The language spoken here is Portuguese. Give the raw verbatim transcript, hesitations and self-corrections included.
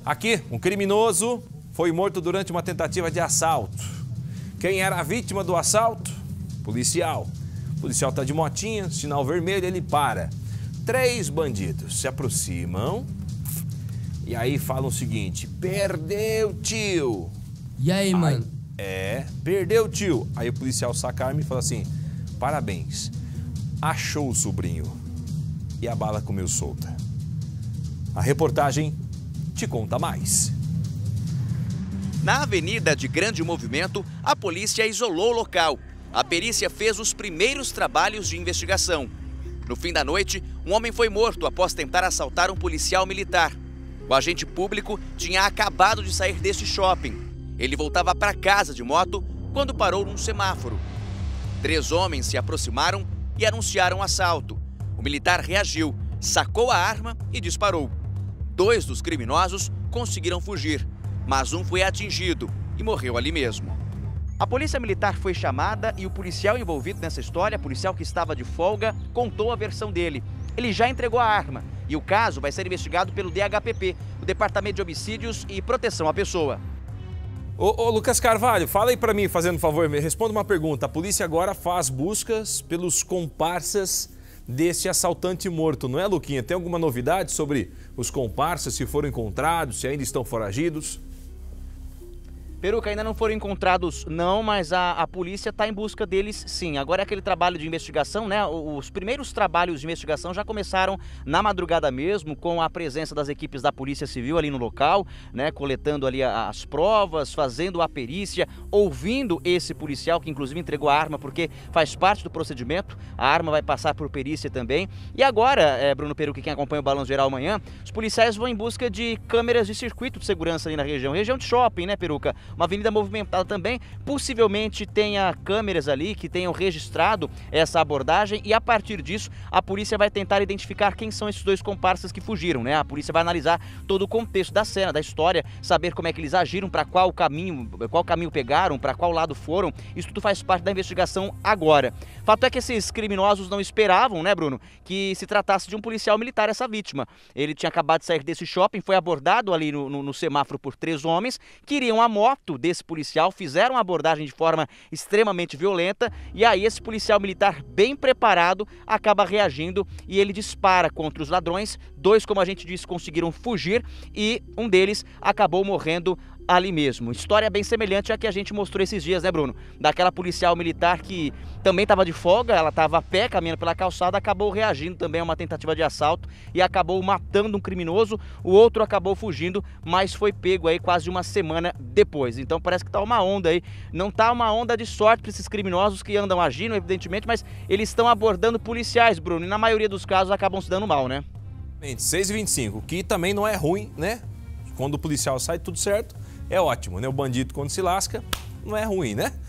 Aqui, um criminoso foi morto durante uma tentativa de assalto. Quem era a vítima do assalto? Policial. O policial está de motinha, sinal vermelho, ele para. Três bandidos se aproximam e aí falam o seguinte: perdeu, tio. E aí, aí mano? É, perdeu, tio. Aí o policial saca a arma e fala assim: parabéns, achou o sobrinho. E a bala comeu solta. A reportagem te conta mais. Na avenida de grande movimento, a polícia isolou o local. A perícia fez os primeiros trabalhos de investigação. No fim da noite, um homem foi morto após tentar assaltar um policial militar. O agente público tinha acabado de sair deste shopping. Ele voltava para casa de moto quando parou num semáforo. Três homens se aproximaram e anunciaram o assalto. O militar reagiu, sacou a arma e disparou. Dois dos criminosos conseguiram fugir, mas um foi atingido e morreu ali mesmo. A polícia militar foi chamada e o policial envolvido nessa história, policial que estava de folga, contou a versão dele. Ele já entregou a arma e o caso vai ser investigado pelo D H P P, o Departamento de Homicídios e Proteção à Pessoa. Ô, ô Lucas Carvalho, fala aí pra mim, fazendo um favor, me responda uma pergunta. A polícia agora faz buscas pelos comparsas desse assaltante morto, não é, Luquinha? Tem alguma novidade sobre os comparsas, se foram encontrados, se ainda estão foragidos? Peruca, ainda não foram encontrados não, mas a, a polícia está em busca deles sim. Agora é aquele trabalho de investigação, né? Os primeiros trabalhos de investigação já começaram na madrugada mesmo, com a presença das equipes da Polícia Civil ali no local, né? Coletando ali as provas, fazendo a perícia, ouvindo esse policial que inclusive entregou a arma, porque faz parte do procedimento, a arma vai passar por perícia também. E agora, é, Bruno Peruca, quem acompanha o Balanço Geral amanhã, os policiais vão em busca de câmeras de circuito de segurança ali na região, região de shopping, né, Peruca? Uma avenida movimentada também, possivelmente tenha câmeras ali que tenham registrado essa abordagem e a partir disso a polícia vai tentar identificar quem são esses dois comparsas que fugiram, né? A polícia vai analisar todo o contexto da cena, da história, saber como é que eles agiram, para qual caminho, qual caminho pegaram, para qual lado foram. Isso tudo faz parte da investigação agora. Fato é que esses criminosos não esperavam, né, Bruno, que se tratasse de um policial militar essa vítima. Ele tinha acabado de sair desse shopping, foi abordado ali no, no, no semáforo por três homens que iriam a moto desse policial, fizeram a abordagem de forma extremamente violenta e aí esse policial militar bem preparado acaba reagindo e ele dispara contra os ladrões. Dois, como a gente disse, conseguiram fugir e um deles acabou morrendo ali mesmo. História bem semelhante à que a gente mostrou esses dias, né, Bruno? Daquela policial militar que também estava de folga, ela estava a pé, caminhando pela calçada, acabou reagindo também a uma tentativa de assalto e acabou matando um criminoso. O outro acabou fugindo, mas foi pego aí quase uma semana depois. Então parece que tá uma onda aí. Não tá uma onda de sorte para esses criminosos que andam agindo, evidentemente, mas eles estão abordando policiais, Bruno, e na maioria dos casos acabam se dando mal, né? seis e vinte e cinco, que também não é ruim, né? Quando o policial sai tudo certo, é ótimo, né? O bandido quando se lasca, não é ruim, né?